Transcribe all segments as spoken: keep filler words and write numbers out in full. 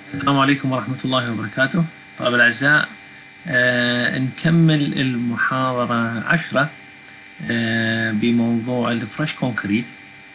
السلام عليكم ورحمة الله وبركاته. طلاب الأعزاء، آه نكمل المحاضرة عشرة آه بموضوع الفريش كونكريت.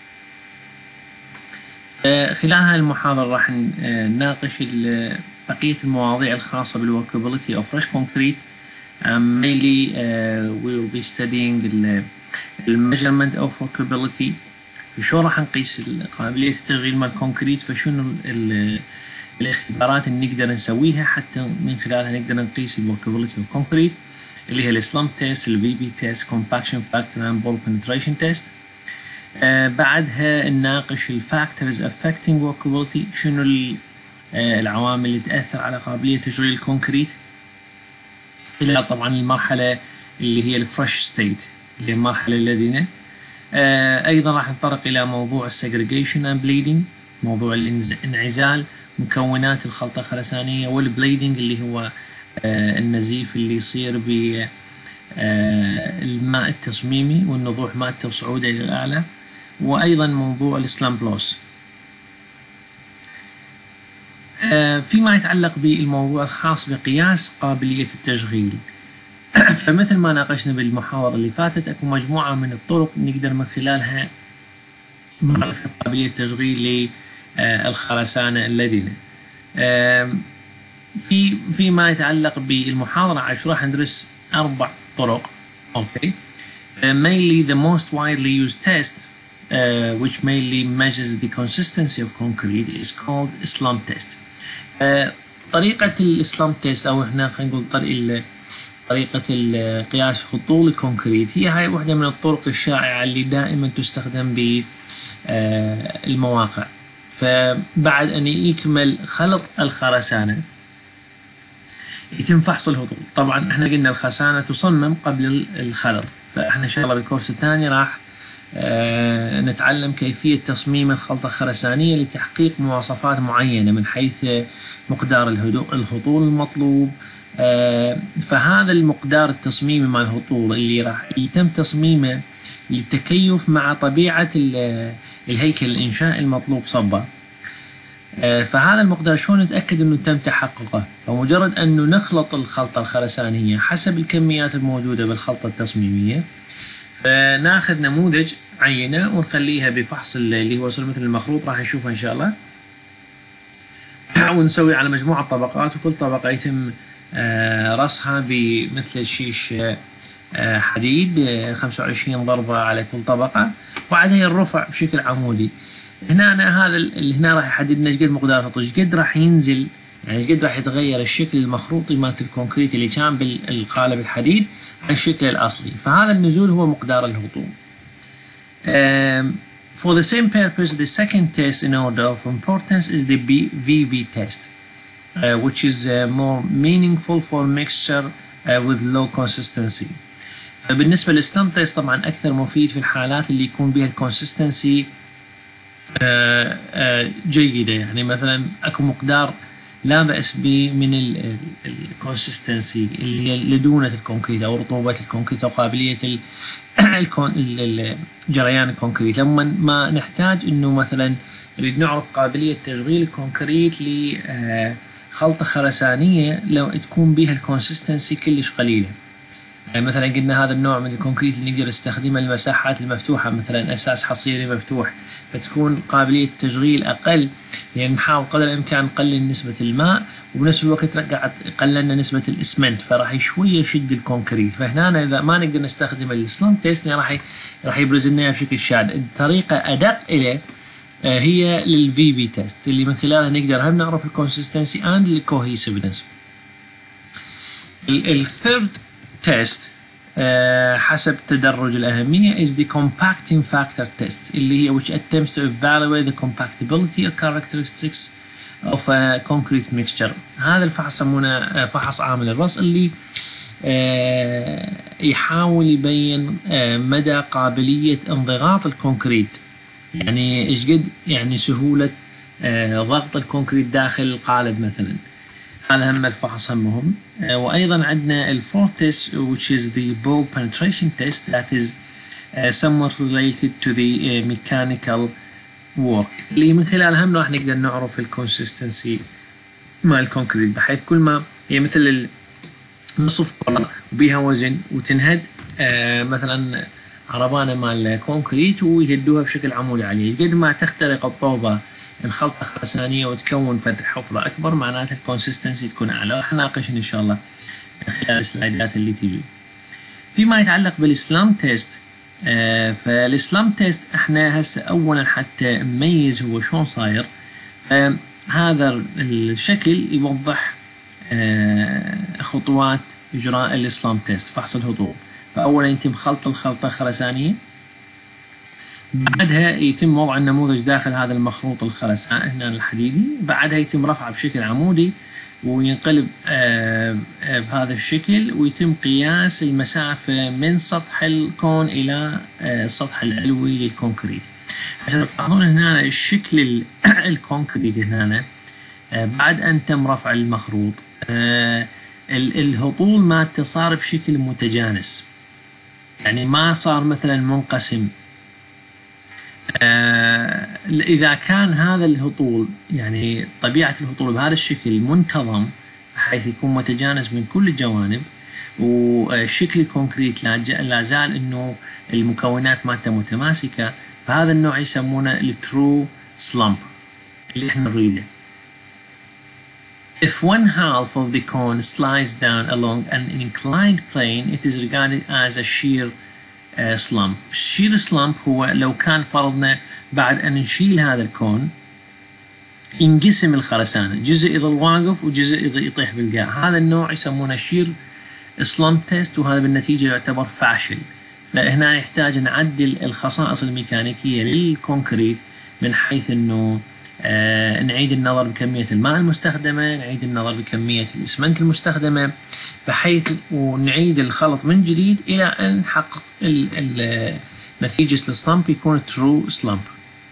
آه خلال هذه المحاضرة راح نناقش بقية المواضيع الخاصة بالworkability of fresh concrete. Um, mainly uh, we will be studying the measurement of workability. شو راح نقيس قابلية التشغيل مال الكونكريت، فشنو الاختبارات اللي نقدر نسويها حتى من خلالها نقدر نقيس الوركابيلتي اوف كونكريت، اللي هي السلامب تيست، الفي بي تيست، كومباكشن فاكتور اند بول بنتريشن تيست. بعدها نناقش الفاكتورز افكتنج وركابيلتي، شنو آه العوامل اللي تاثر على قابلية تشغيل الكونكريت، الى طبعا المرحلة اللي هي الفريش ستيت اللي هي المرحلة اللذينة. آه ايضا راح نتطرق الى موضوع السجريجيشن اند بليدنج، موضوع الانعزال مكونات الخلطة الخرسانية، والبليدنج اللي هو آه النزيف اللي يصير بالماء آه التصميمي والنضوح مالته وصعوده الى الاعلى، وايضا موضوع السلامب لوس. آه فيما يتعلق بالموضوع الخاص بقياس قابلية التشغيل فمثل ما ناقشنا بالمحاضرة اللي فاتت، اكو مجموعة من الطرق نقدر من خلالها معرفة قابلية التشغيل للخرسانة اللذينة. في فيما يتعلق بالمحاضرة عشرة راح ندرس أربع طرق. Okay. Uh, mainly the most widely used test uh, which mainly measures the consistency of concrete is called slump test. Uh, طريقة السلامب تيست أو هنا خلينا نقول طريقة طريقة القياس خطول الكونكريت، هي هاي واحدة من الطرق الشائعة اللي دائما تستخدم بالمواقع. فبعد أن يكمل خلط الخرسانة يتم فحص الهطول. طبعا احنا قلنا الخرسانة تصمم قبل الخلط، فاحنا ان شاء الله بالكورس الثاني راح اه نتعلم كيفية تصميم الخلطة الخرسانية لتحقيق مواصفات معينة من حيث مقدار الهدوء الهطول المطلوب. اه فهذا المقدار التصميمي مع الهطول اللي راح يتم تصميمه للتكيف مع طبيعة الهيكل الإنشائي المطلوب صبه. فهذا المقدار شلون نتأكد أنه تم تحققه؟ فمجرد أنه نخلط الخلطة الخرسانية حسب الكميات الموجودة بالخلطة التصميمية، فناخذ نموذج عينة ونخليها بفحص اللي هو مثل المخروط راح نشوفه إن شاء الله، ونسوي على مجموعة طبقات، وكل طبقة يتم رصها بمثل الشيش حديد خمسة وعشرين ضربة على كل طبقة، وبعدها الرفع بشكل عمودي. هنا أنا هذا اللي هنا راح يحدد لنا ايش قد مقدار الهطول، ايش قد راح ينزل، يعني ايش قد راح يتغير الشكل المخروطي مالت الكونكريت اللي كان بالقالب الحديد عن الشكل الأصلي، فهذا النزول هو مقدار الهطول. Um, for the same purpose, the second test in order of importance is the V B test, uh, which is uh, more meaningful for mixture uh, with low consistency. بالنسبة للسلامب تيست طبعا أكثر مفيد في الحالات اللي يكون بها الكونسستنسي جيدة، يعني مثلا أكو مقدار لا بأس به من الكونسستنسي اللي هي لدونة الكونكريت أو رطوبة الكونكريت أو قابلية جريان الكونكريت. لما ما نحتاج إنه مثلا نريد نعرف قابلية تشغيل الكونكريت لخلطة خرسانية لو تكون بها الكونسستنسي كلش قليلة، يعني مثلا قلنا هذا النوع من الكونكريت اللي نقدر نستخدمه للمساحات المفتوحة، مثلا أساس حصيري مفتوح، فتكون قابلية التشغيل أقل، يعني نحاول قدر الإمكان نقلل نسبة الماء وبنفس الوقت رجعت قللنا نسبة الإسمنت، فراح شوية يشد الكونكريت. فهنا إذا ما نقدر نستخدم السلامب تيست راح راح يبرز لنا بشكل شاذ. الطريقة أدق إليه هي للفي بي تيست اللي من خلالها نقدر هم نعرف الكونسستنسي اند الكوهيسيفنس. الثيرد تيست uh, حسب تدرج الأهمية is the compacting factor test اللي هي which attempts to evaluate the compactability or characteristics of a concrete mixture. هذا الفحص يسمونه فحص عامل الرص اللي uh, يحاول يبين uh, مدى قابلية انضغاط الكونكريت، يعني ايش قد يعني سهولة uh, ضغط الكونكريت داخل القالب مثلا. هذا هم الفحص همهم. uh, وأيضا عندنا ال fourth test which is the ball penetration test that is uh, somewhat related to the uh, mechanical work اللي من خلالها هم راح نقدر نعرف ال consistency مال الكونكريت، بحيث كل ما هي مثل نصف كرة وبيها وزن وتنهد آه مثلا عربانة مال كونكريت ويهدوها بشكل عمودي عليه، قد ما تخترق الطوبة الخلطة خرسانية وتكون فتح حفرة أكبر معناتها الكونسستنسي تكون أعلى. راح نناقش إن شاء الله خلال السلايدات اللي تجي. فيما يتعلق بالسلام تيست، آه فالسلام تيست احنا هسه أولا حتى نميز هو شلون صاير، فهذا الشكل يوضح آه خطوات إجراء السلام تيست فحص الهطول. فأولا يتم خلط الخلطة الخرسانية، بعدها يتم وضع النموذج داخل هذا المخروط الخرساني هنا الحديدي، بعدها يتم رفعه بشكل عمودي وينقلب آه آه بهذا الشكل، ويتم قياس المسافة من سطح الكون إلى آه السطح العلوي للكونكريت. عشان تلاحظون هنا الشكل الكونكريت هنا آه بعد أن تم رفع المخروط آه الهطول مالته صار بشكل متجانس، يعني ما صار مثلا منقسم. آه إذا كان هذا الهطول يعني طبيعة الهطول بهذا الشكل منتظم بحيث يكون متجانس من كل الجوانب، وشكل الكونكريت لا زال إنه المكونات مالته متماسكة، فهذا النوع يسمونه الترو سلامب اللي احنا نريده. If one half of the cone slides down along an inclined plane, it is regarded as a shear uh, slump. shear slump هو لو كان فرضنا بعد أن نشيل هذا الكون ينقسم الخرسانة، جزء يظل واقف وجزء يطيح بالقاع. هذا النوع يسمونه shear slump test، وهذا بالنتيجة يعتبر فاشل. فهنا يحتاج نعدل الخصائص الميكانيكية للكونكريت من حيث أنه آه نعيد النظر بكمية الماء المستخدمة، نعيد النظر بكمية الإسمنت المستخدمة، بحيث ونعيد الخلط من جديد إلى أن نحقق نتيجة السلامب يكون true slump.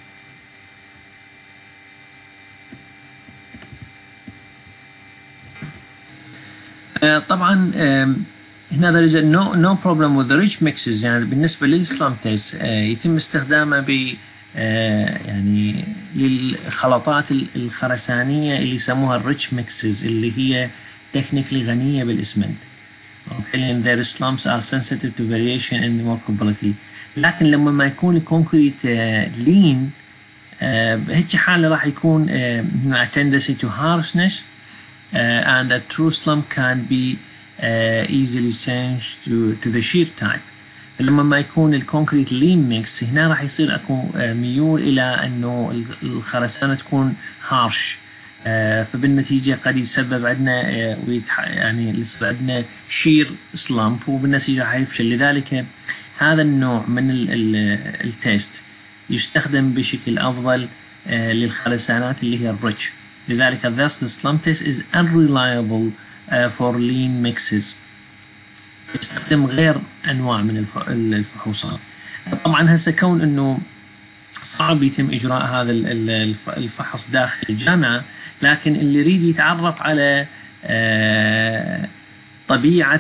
آه طبعا آه هنا there is a no, no problem with the rich mixes. يعني بالنسبة للسلامب تيست آه يتم استخدامه ب آه يعني للخلطات الخرسانية اللي يسموها الريتش ميكسز اللي هي تكنيكلي غنية بالإسمنت. and their slumps are sensitive to variation in workability. لكن لما ما يكون الكونكريت آه لين آه بهيك حالة راح يكون آه tendency to harshness uh, and a true slump can be uh, easily changed to, to the shear type. لما ما يكون الكونكريت لين ميكس هنا راح يصير اكو ميول الى انه الخرسانه تكون هارش، فبالنتيجه قد يسبب عندنا يعني يصير عندنا شير سلامب، وبالنتيجه راح يفشل. لذلك هذا النوع من التيست يستخدم بشكل افضل للخرسانات اللي هي الريتش. لذلك thus the slump test is unreliable for lean mixes. يستخدم غير انواع من الفحوصات. طبعا هسه كون انه صعب يتم اجراء هذا الفحص داخل الجامعه، لكن اللي يريد يتعرف على طبيعه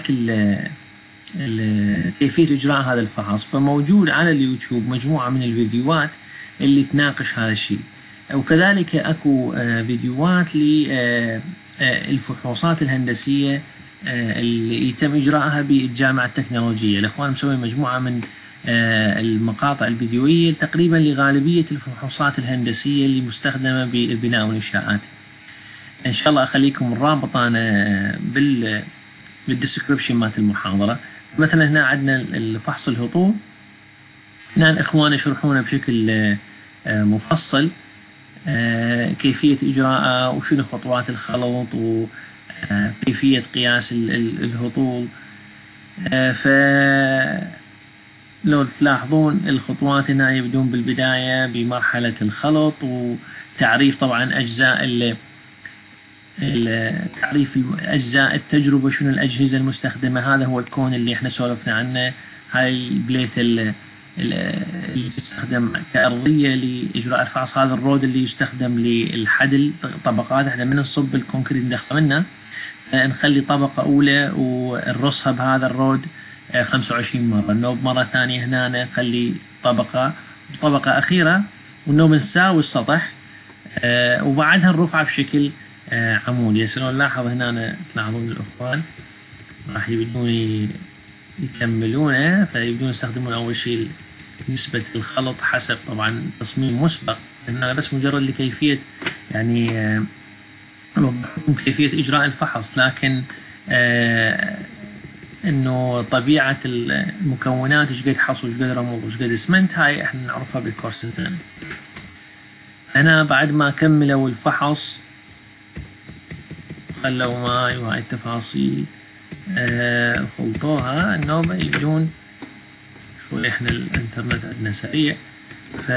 كيفيه اجراء هذا الفحص، فموجود على اليوتيوب مجموعه من الفيديوهات اللي تناقش هذا الشيء، وكذلك اكو فيديوهات للفحوصات الهندسيه اللي يتم إجراءها بالجامعة التكنولوجية. الأخوان مسوي مجموعة من المقاطع الفيديوية تقريبا لغالبية الفحوصات الهندسية اللي مستخدمة بالبناء والإنشاءات. إن شاء الله أخليكم الرابط أنا بال بالديسكريبشن مالت المحاضرة. مثلا هنا عندنا الفحص الهطول، هنا الإخوان يشرحونه بشكل مفصل كيفية إجراءه وشنو خطوات الخلط و كيفية قياس الهطول. ف لو تلاحظون الخطوات هنا يبدون بالبداية بمرحلة الخلط وتعريف طبعا أجزاء تعريف أجزاء التجربة، شنو الأجهزة المستخدمة. هذا هو الكون اللي احنا سولفنا عنه، هاي البليت اللي تستخدم كأرضية لإجراء الفحص. هذا الرود اللي يستخدم للحدل طبقات، احنا من نصب الكونكريت ندخل منه نخلي طبقة أولى ونرصها بهذا الرود خمسة وعشرين مرة، النوب مرة ثانية هنا نخلي طبقة وطبقة أخيرة، والنوب نساوي السطح وبعدها الرفعة بشكل آه عمودي. هسه لو نلاحظ هنا تلاحظون الإخوان راح يبدون يكملونه، فيبدون يستخدمون أول شيء نسبة الخلط حسب طبعا تصميم مسبق، هنا بس مجرد لكيفية يعني آه نوضحكم كيفية إجراء الفحص، لكن آه إنه طبيعة المكونات إيش قد حصوا إيش قد رمل إيش قد اسمنت هاي إحنا نعرفها بالكورس الثاني. هنا بعد ما كملوا الفحص خلوا ماي وهاي التفاصيل آه خلطوها، النوبة يبدون شوي إحنا الإنترنت عندنا سريع، ف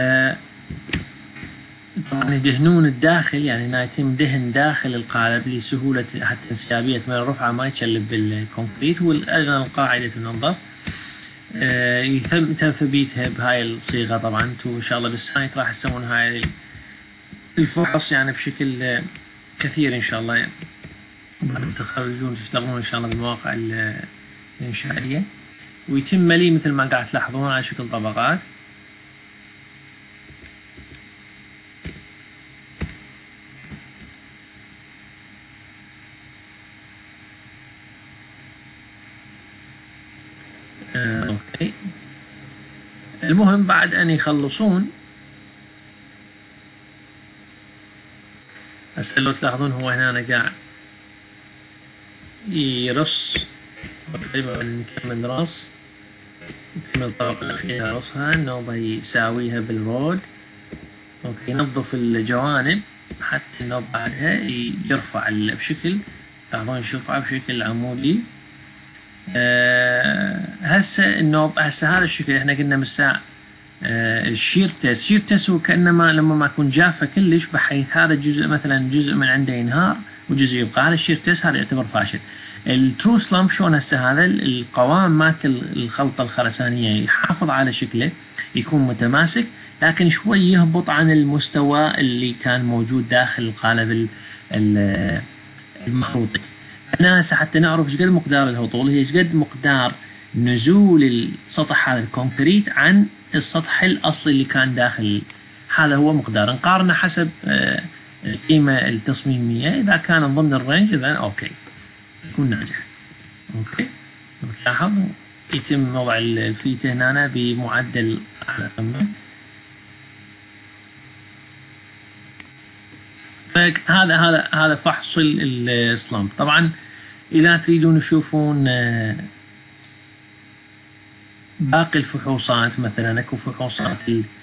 طبعا يدهنون الداخل، يعني هنا يتم دهن داخل القالب لسهولة حتى انسيابية ماء الرفعة ما يتشلب بالكونكريت، والأيضا القاعدة تنظف. آه يتم تثبيتها بهاي الصيغة. طبعا انتم إن شاء الله بالسايت راح تسوون هاي الفحص يعني بشكل كثير إن شاء الله، يعني بعد ما تخرجون تشتغلون إن شاء الله بالمواقع الإنشائية، ويتم ملي مثل ما قاعد تلاحظون على شكل طبقات. آه، أوكي. المهم بعد أن يخلصون هسه لو تلاحظون هو هنا أنا قاعد يرص تقريبا نكمل رص، نكمل الطبقة الأخيرة رصها، النوبة يساويها بالرود. أوكي ينظف الجوانب حتى النوبة بعدها يرفع بشكل تلاحظون شوفها بشكل عمودي. أه هسه النوب هسه هذا الشكل احنا قلنا من الساعة أه الشير تيست. الشير تيست هو كأنما لما ما يكون جافة كلش بحيث هذا الجزء مثلا جزء من عنده ينهار وجزء يبقى، هذا الشير تيست هذا يعتبر فاشل. الترو سلامب شلون هسه هذا القوام مالت الخلطة الخرسانية يحافظ على شكله يكون متماسك، لكن شوي يهبط عن المستوى اللي كان موجود داخل القالب المخروطي. هنا هسه حتى نعرف ايش قد مقدار الهطول، هي ايش قد مقدار نزول السطح هذا الكونكريت عن السطح الاصلي اللي كان داخل، هذا هو مقدار نقارنه حسب القيمه التصميميه، اذا كان ضمن الرينج اذا اوكي يكون ناجح. اوكي تلاحظ يتم وضع الفيته هنا بمعدل اعلى قمه. فهذا هذا هذا فحص السلامب. طبعا اذا تريدون تشوفون باقي الفحوصات مثلا اكو فحوصات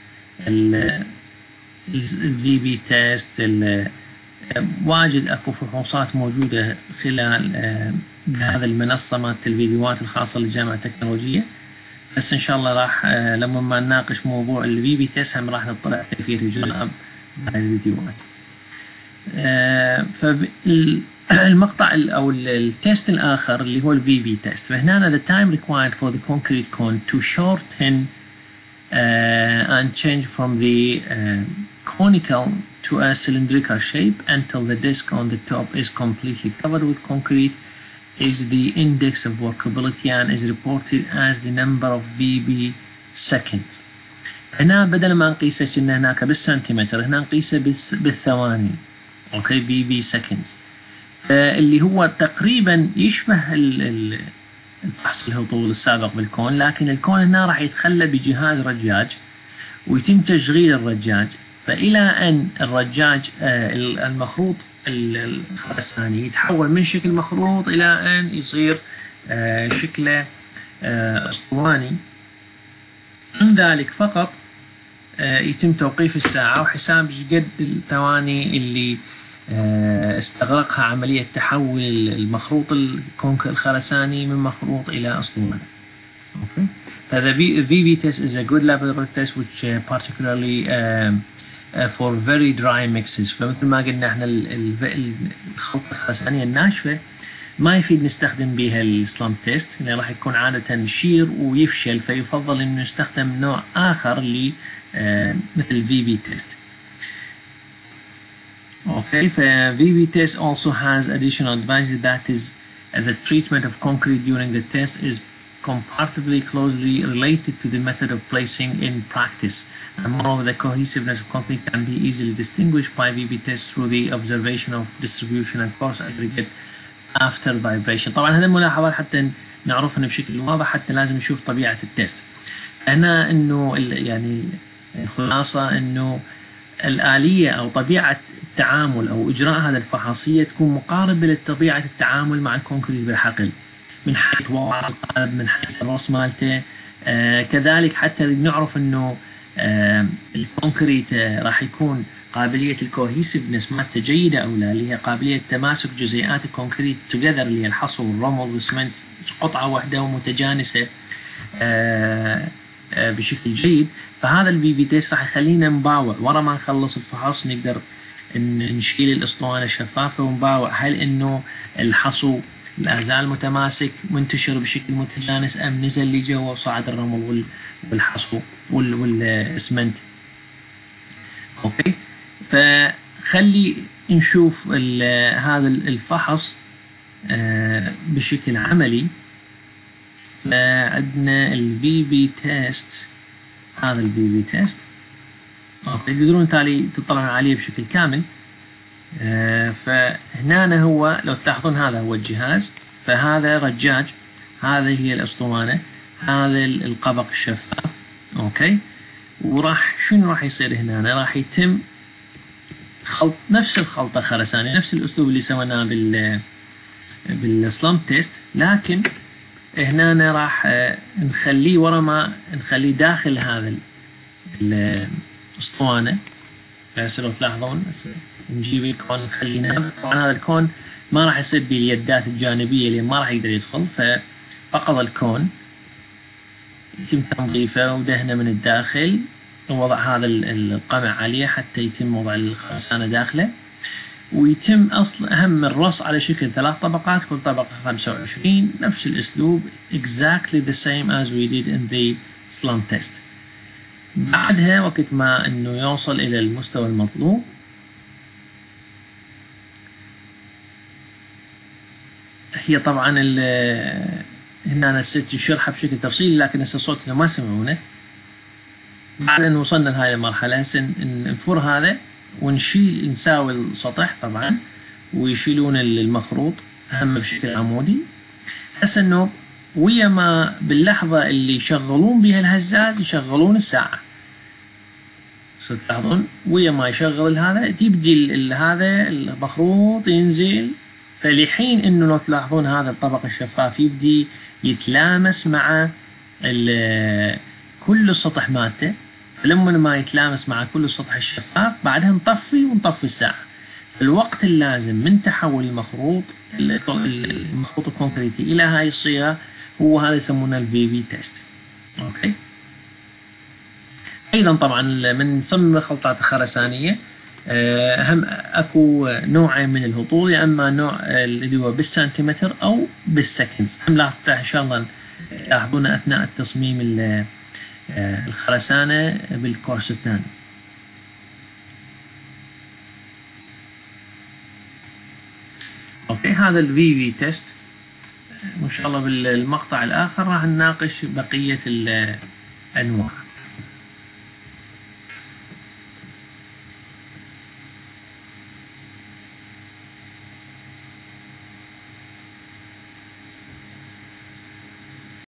الفي بي تيست، واجد اكو فحوصات موجوده خلال هذا المنصه مالت الفيديوهات الخاصه للجامعه التكنولوجيه، بس ان شاء الله راح لما ما نناقش موضوع الفي بي تيست هم راح نطلع كيفيه اجراء هاي الفيديوهات. آه فالمقطع او التيست الاخر اللي هو الفي بي تيست، فهنا the time required for the concrete cone to shorten uh, and change from the uh, conical to a cylindrical shape until the disc on the top is completely covered with concrete is the index of workability and is reported as the number of في بي seconds. هنا بدل ما نقيسه كنا هناك بالسنتيمتر هنا نقيسه بالثواني. اوكي في بي سكندز، فاللي هو تقريبا يشبه الفحص الهطول السابق بالكون، لكن الكون هنا راح يتخلى بجهاز رجاج ويتم تشغيل الرجاج، فإلى أن الرجاج المخروط الخرساني يتحول من شكل مخروط إلى أن يصير شكله أسطواني. من ذلك فقط يتم توقيف الساعة وحساب قد الثواني اللي استغرقها عملية تحول المخروط الخرساني من مخروط إلى أسطوانة. Okay. فهذا V V test is a good laboratory test which uh, particularly uh, uh, for very dry mixes. فمثل ما قلنا احنا الخلطة الخرسانية الناشفة ما يفيد نستخدم بها السلامب تيست، لأنه راح يكون عادة شير ويفشل، فيفضل إنه نستخدم نوع آخر اللي uh, مثل V B test. Okay, ف V B test also has additional advantage, that is uh, the treatment of concrete during the test is comparatively closely related to the method of placing in practice. And moreover, the cohesiveness of concrete can be easily distinguished by V B tests through the observation of distribution and coarse aggregate after vibration. طبعا هذه الملاحظات حتى نعرفها بشكل واضح، حتى لازم نشوف طبيعة التست. هنا انه يعني الخلاصة انه الآلية او طبيعة التعامل او اجراء هذا الفحصية تكون مقاربة لطبيعة التعامل مع الكونكريت بالحقل، من حيث وضع القلب، من حيث الرأس مالته. آه كذلك حتى نعرف انه آه الكونكريت آه راح يكون قابلية الكوهيسيفنس مالته جيدة او لا، اللي هي قابلية تماسك جزيئات الكونكريت توجذر، اللي هي الحصو والرمل والسمنت قطعة واحدة ومتجانسة آه آه بشكل جيد. فهذا الفي في تيست راح يخلينا نباوع ورا ما نخلص الفحص، نقدر نشيل الاسطوانة الشفافة ونباوع هل انه الحصو لا زال متماسك منتشر بشكل متجانس ام نزل لجوا وصعد الرمل والحصو والاسمنت. اوكي، فخلي نشوف هذا الفحص بشكل عملي. فعندنا الفي بي تيست، هذا الفي بي تيست اوكي تقدرون تالي تطلعون عليه بشكل كامل. آه فهنا هو لو تلاحظون هذا هو الجهاز، فهذا رجاج، هذه هي الاسطوانة، هذا القبق الشفاف. اوكي، وراح شنو راح يصير هنا؟ راح يتم خلط نفس الخلطة خرسانية، نفس الاسلوب اللي سويناه بال بالسلامب تيست، لكن هنا راح آه نخليه ورا ما نخليه داخل هذا الاسطوانة. فهسه لو تلاحظون نجيب الكون نخلينا، طبعا هذا الكون ما راح يصير باليدات الجانبية اللي ما راح يقدر يدخل، ففقط الكون يتم تنظيفه ودهنه من الداخل ووضع هذا القمع عليه حتى يتم وضع الخرسانة داخله، ويتم أصل أهم الرص على شكل ثلاث طبقات، كل طبقة خمسة وعشرين، نفس الأسلوب exactly the same as we did in the slump test. بعدها وقت ما انه يوصل الى المستوى المطلوب هي طبعا هنا انا نسيت شرحها بشكل تفصيلي، لكن هسه صوتنا ما سمعونه. بعد ان وصلنا لهاي المرحله هسه نفر هذا ونشيل، نساوي السطح طبعا ويشيلون المخروط هم بشكل عمودي. هسه انه ويا ما باللحظه اللي يشغلون بها الهزاز يشغلون الساعه، تلاحظون ويا ما يشغل هذا تبدي هذا المخروط ينزل، فلحين انه لو تلاحظون هذا الطبق الشفاف يبدي يتلامس مع كل السطح مالته. فلما ما يتلامس مع كل السطح الشفاف بعدها نطفي ونطفي الساعة. الوقت اللازم من تحول المخروط المخروط الكونكريتي الى هاي الصيغة هو هذا يسمونه الفي في تيست. اوكي، ايضا طبعا من نصمم الخلطات الخرسانيه هم اكو نوعين من الهطول، يا اما نوع اللي هو بالسنتيمتر او بالسكندز، هم لا ان شاء الله تلاحظون اثناء التصميم الخرسانه بالكورس الثاني. اوكي، هذا الفي في تيست. وان شاء الله بالمقطع الاخر راح نناقش بقيه الانواع.